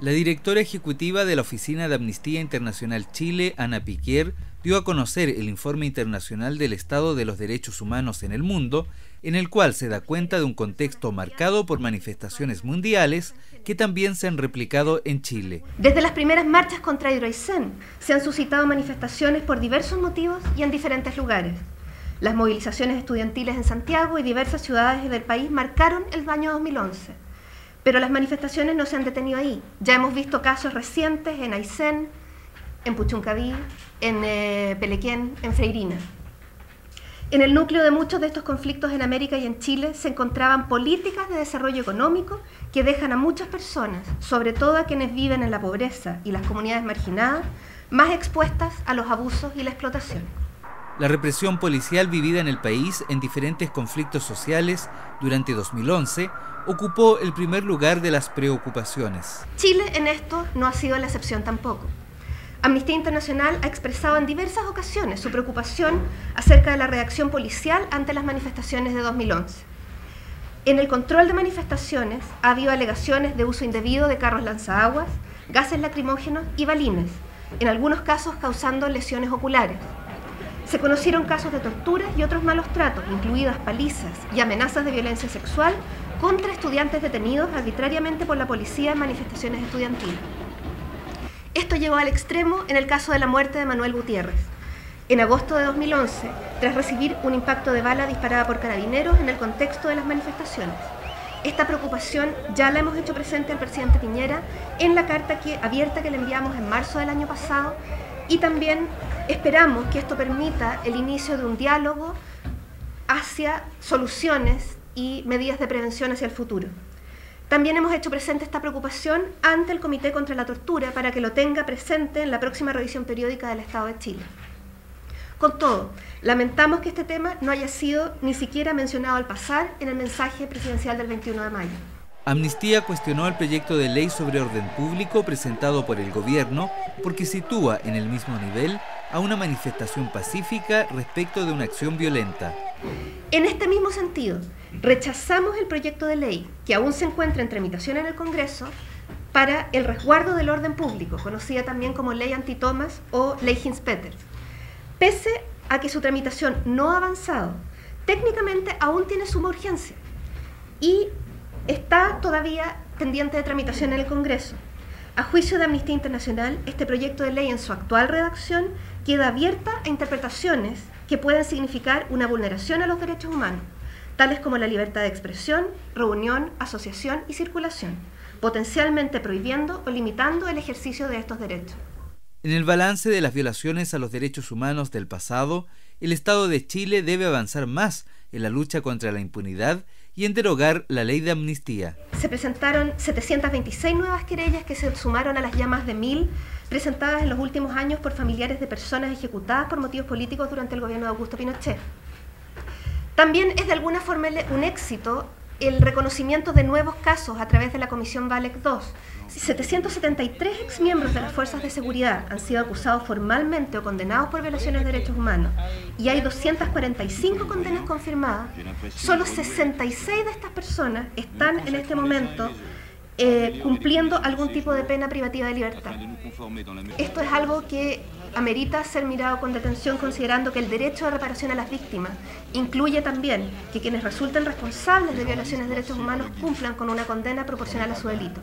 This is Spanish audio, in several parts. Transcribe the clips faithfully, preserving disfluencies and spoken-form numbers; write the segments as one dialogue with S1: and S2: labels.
S1: La directora ejecutiva de la Oficina de Amnistía Internacional Chile, Ana Piquer, dio a conocer el Informe Internacional del Estado de los Derechos Humanos en el Mundo, en el cual se da cuenta de un contexto marcado por manifestaciones mundiales que también se han replicado en Chile.
S2: Desde las primeras marchas contra Hidroaicén se han suscitado manifestaciones por diversos motivos y en diferentes lugares. Las movilizaciones estudiantiles en Santiago y diversas ciudades del país marcaron el año dos mil once. Pero las manifestaciones no se han detenido ahí. Ya hemos visto casos recientes en Aysén, en Puchuncaví, en eh, Pelequén, en Freirina. En el núcleo de muchos de estos conflictos en América y en Chile se encontraban políticas de desarrollo económico que dejan a muchas personas, sobre todo a quienes viven en la pobreza y las comunidades marginadas, más expuestas a los abusos y la explotación.
S1: La represión policial vivida en el país en diferentes conflictos sociales durante dos mil once ocupó el primer lugar de las preocupaciones.
S2: Chile en esto no ha sido la excepción tampoco. Amnistía Internacional ha expresado en diversas ocasiones su preocupación acerca de la reacción policial ante las manifestaciones de dos mil once. En el control de manifestaciones ha habido alegaciones de uso indebido de carros lanzaaguas, gases lacrimógenos y balines, en algunos casos causando lesiones oculares. Se conocieron casos de torturas y otros malos tratos, incluidas palizas y amenazas de violencia sexual contra estudiantes detenidos arbitrariamente por la policía en manifestaciones estudiantiles. Esto llevó al extremo en el caso de la muerte de Manuel Gutiérrez, en agosto de dos mil once, tras recibir un impacto de bala disparada por carabineros en el contexto de las manifestaciones. Esta preocupación ya la hemos hecho presente al presidente Piñera en la carta que, abierta que le enviamos en marzo del año pasado, y también esperamos que esto permita el inicio de un diálogo hacia soluciones y medidas de prevención hacia el futuro. También hemos hecho presente esta preocupación ante el Comité contra la Tortura para que lo tenga presente en la próxima revisión periódica del Estado de Chile. Con todo, lamentamos que este tema no haya sido ni siquiera mencionado al pasar en el mensaje presidencial del veintiuno de mayo.
S1: Amnistía cuestionó el proyecto de ley sobre orden público presentado por el gobierno porque sitúa en el mismo nivel a una manifestación pacífica respecto de una acción violenta.
S2: En este mismo sentido, rechazamos el proyecto de ley que aún se encuentra en tramitación en el Congreso para el resguardo del orden público, conocida también como Ley Anti-Thomas o Ley Hinspeter. Pese a que su tramitación no ha avanzado, técnicamente aún tiene suma urgencia y está todavía pendiente de tramitación en el Congreso. A juicio de Amnistía Internacional, este proyecto de ley en su actual redacción queda abierta a interpretaciones que pueden significar una vulneración a los derechos humanos, tales como la libertad de expresión, reunión, asociación y circulación, potencialmente prohibiendo o limitando el ejercicio de estos derechos.
S1: En el balance de las violaciones a los derechos humanos del pasado, el Estado de Chile debe avanzar más en la lucha contra la impunidad y en derogar la ley de amnistía.
S2: Se presentaron setecientas veintiséis nuevas querellas que se sumaron a las ya más de mil presentadas en los últimos años por familiares de personas ejecutadas por motivos políticos durante el gobierno de Augusto Pinochet. También es de alguna forma un éxito el reconocimiento de nuevos casos a través de la Comisión Valec dos. setecientos setenta y tres exmiembros de las fuerzas de seguridad han sido acusados formalmente o condenados por violaciones de derechos humanos y hay doscientas cuarenta y cinco condenas confirmadas. Solo sesenta y seis de estas personas están en este momento eh, cumpliendo algún tipo de pena privativa de libertad. Esto es algo que amerita ser mirado con detención, considerando que el derecho de reparación a las víctimas incluye también que quienes resulten responsables de violaciones de derechos humanos cumplan con una condena proporcional a su delito.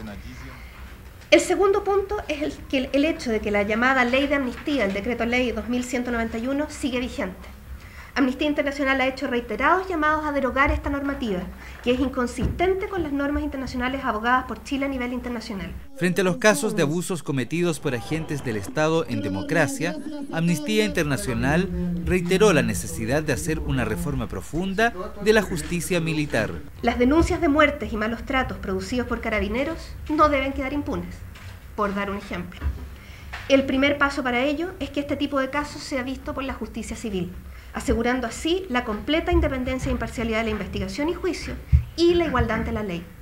S2: El segundo punto es el, que el hecho de que la llamada ley de amnistía, el decreto ley dos mil ciento noventa y uno, sigue vigente. Amnistía Internacional ha hecho reiterados llamados a derogar esta normativa, que es inconsistente con las normas internacionales abogadas por Chile a nivel internacional.
S1: Frente a los casos de abusos cometidos por agentes del Estado en democracia, Amnistía Internacional reiteró la necesidad de hacer una reforma profunda de la justicia militar.
S2: Las denuncias de muertes y malos tratos producidos por carabineros no deben quedar impunes, por dar un ejemplo. El primer paso para ello es que este tipo de casos sea visto por la justicia civil, asegurando así la completa independencia e imparcialidad de la investigación y juicio y la igualdad ante la ley.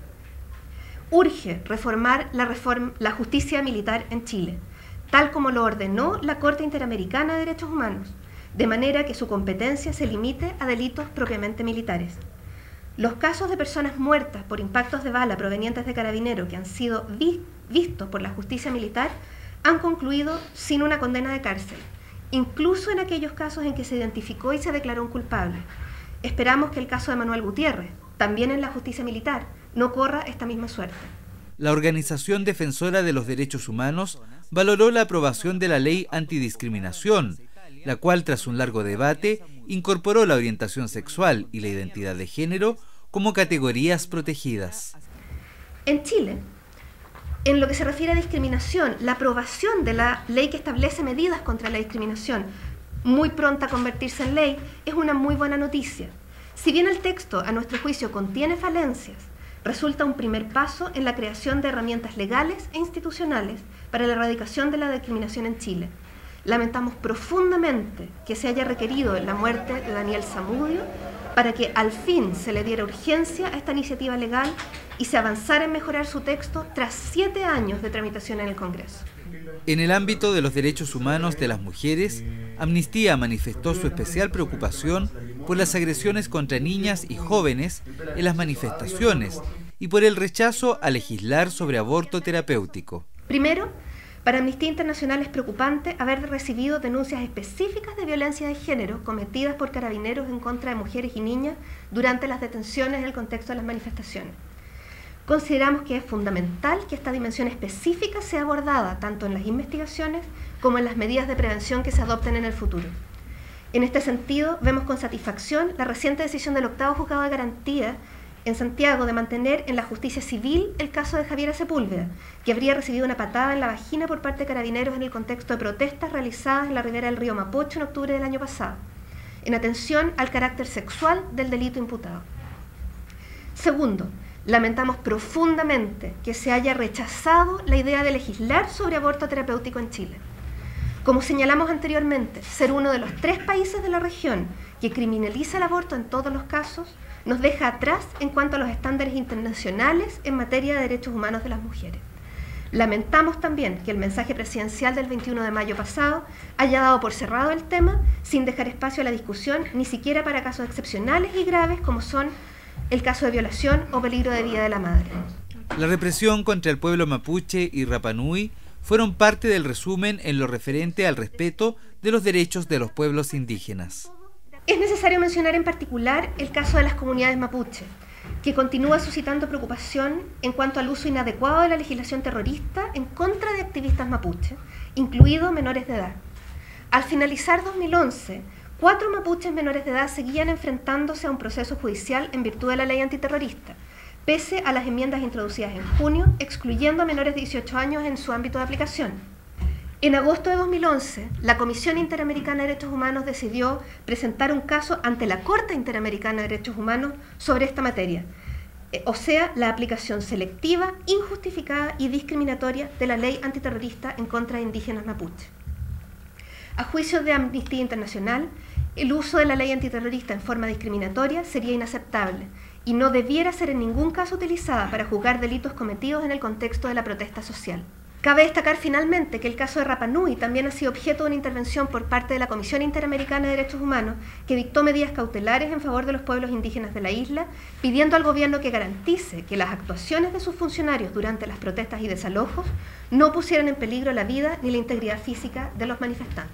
S2: Urge reformar la, reform la justicia militar en Chile, tal como lo ordenó la Corte Interamericana de Derechos Humanos, de manera que su competencia se limite a delitos propiamente militares. Los casos de personas muertas por impactos de bala provenientes de carabineros que han sido vistos por la justicia militar han concluido sin una condena de cárcel, incluso en aquellos casos en que se identificó y se declaró un culpable. Esperamos que el caso de Manuel Gutiérrez, también en la justicia militar, no corra esta misma suerte.
S1: La Organización Defensora de los Derechos Humanos valoró la aprobación de la ley antidiscriminación, la cual, tras un largo debate, incorporó la orientación sexual y la identidad de género como categorías protegidas.
S2: En Chile, en lo que se refiere a discriminación, la aprobación de la ley que establece medidas contra la discriminación, muy pronta a convertirse en ley, es una muy buena noticia. Si bien el texto, a nuestro juicio, contiene falencias, resulta un primer paso en la creación de herramientas legales e institucionales para la erradicación de la discriminación en Chile. Lamentamos profundamente que se haya requerido la muerte de Daniel Zamudio para que al fin se le diera urgencia a esta iniciativa legal y se avanzara en mejorar su texto tras siete años de tramitación en el Congreso.
S1: En el ámbito de los derechos humanos de las mujeres, Amnistía manifestó su especial preocupación por las agresiones contra niñas y jóvenes en las manifestaciones y por el rechazo a legislar sobre aborto terapéutico.
S2: Primero, para Amnistía Internacional es preocupante haber recibido denuncias específicas de violencia de género cometidas por carabineros en contra de mujeres y niñas durante las detenciones en el contexto de las manifestaciones. Consideramos que es fundamental que esta dimensión específica sea abordada tanto en las investigaciones como en las medidas de prevención que se adopten en el futuro. En este sentido, vemos con satisfacción la reciente decisión del octavo Juzgado de Garantía en Santiago de mantener en la justicia civil el caso de Javiera Sepúlveda, que habría recibido una patada en la vagina por parte de carabineros en el contexto de protestas realizadas en la ribera del río Mapocho en octubre del año pasado, en atención al carácter sexual del delito imputado. Segundo, lamentamos profundamente que se haya rechazado la idea de legislar sobre aborto terapéutico en Chile. Como señalamos anteriormente, ser uno de los tres países de la región que criminaliza el aborto en todos los casos nos deja atrás en cuanto a los estándares internacionales en materia de derechos humanos de las mujeres. Lamentamos también que el mensaje presidencial del veintiuno de mayo pasado haya dado por cerrado el tema sin dejar espacio a la discusión, ni siquiera para casos excepcionales y graves como son el caso de violación o peligro de vida de la madre.
S1: La represión contra el pueblo mapuche y Rapa Nui fueron parte del resumen en lo referente al respeto de los derechos de los pueblos indígenas.
S2: Es necesario mencionar en particular el caso de las comunidades mapuche, que continúa suscitando preocupación en cuanto al uso inadecuado de la legislación terrorista en contra de activistas mapuche, incluidos menores de edad. Al finalizar dos mil once, cuatro mapuches menores de edad seguían enfrentándose a un proceso judicial en virtud de la ley antiterrorista, pese a las enmiendas introducidas en junio, excluyendo a menores de dieciocho años en su ámbito de aplicación. En agosto de dos mil once, la Comisión Interamericana de Derechos Humanos decidió presentar un caso ante la Corte Interamericana de Derechos Humanos sobre esta materia, o sea, la aplicación selectiva, injustificada y discriminatoria de la ley antiterrorista en contra de indígenas mapuche. A juicio de Amnistía Internacional, el uso de la ley antiterrorista en forma discriminatoria sería inaceptable y no debiera ser en ningún caso utilizada para juzgar delitos cometidos en el contexto de la protesta social. Cabe destacar finalmente que el caso de Rapa Nui también ha sido objeto de una intervención por parte de la Comisión Interamericana de Derechos Humanos, que dictó medidas cautelares en favor de los pueblos indígenas de la isla, pidiendo al gobierno que garantice que las actuaciones de sus funcionarios durante las protestas y desalojos no pusieran en peligro la vida ni la integridad física de los manifestantes.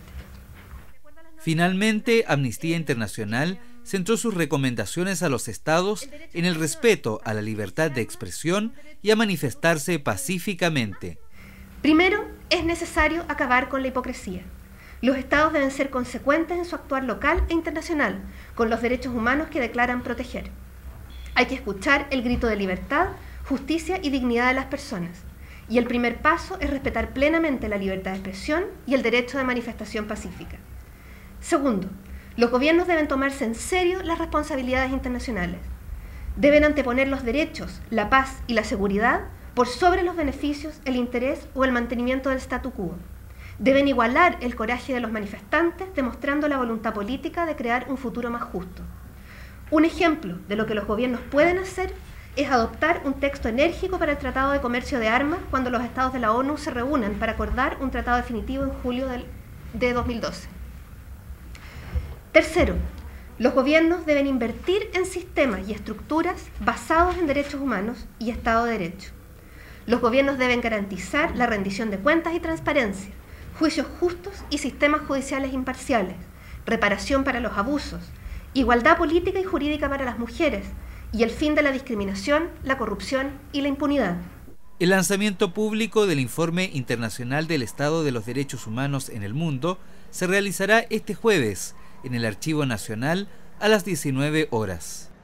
S1: Finalmente, Amnistía Internacional centró sus recomendaciones a los estados en el respeto a la libertad de expresión y a manifestarse pacíficamente.
S2: Primero, es necesario acabar con la hipocresía. Los estados deben ser consecuentes en su actuar local e internacional con los derechos humanos que declaran proteger. Hay que escuchar el grito de libertad, justicia y dignidad de las personas. Y el primer paso es respetar plenamente la libertad de expresión y el derecho de manifestación pacífica. Segundo, los gobiernos deben tomarse en serio las responsabilidades internacionales. Deben anteponer los derechos, la paz y la seguridad por sobre los beneficios, el interés o el mantenimiento del statu quo. Deben igualar el coraje de los manifestantes, demostrando la voluntad política de crear un futuro más justo. Un ejemplo de lo que los gobiernos pueden hacer es adoptar un texto enérgico para el Tratado de Comercio de Armas cuando los estados de la ONU se reúnan para acordar un tratado definitivo en julio del, de dos mil doce. Tercero, los gobiernos deben invertir en sistemas y estructuras basados en derechos humanos y Estado de Derecho. Los gobiernos deben garantizar la rendición de cuentas y transparencia, juicios justos y sistemas judiciales imparciales, reparación para los abusos, igualdad política y jurídica para las mujeres y el fin de la discriminación, la corrupción y la impunidad.
S1: El lanzamiento público del Informe Internacional del Estado de los Derechos Humanos en el Mundo se realizará este jueves en el Archivo Nacional a las diecinueve horas.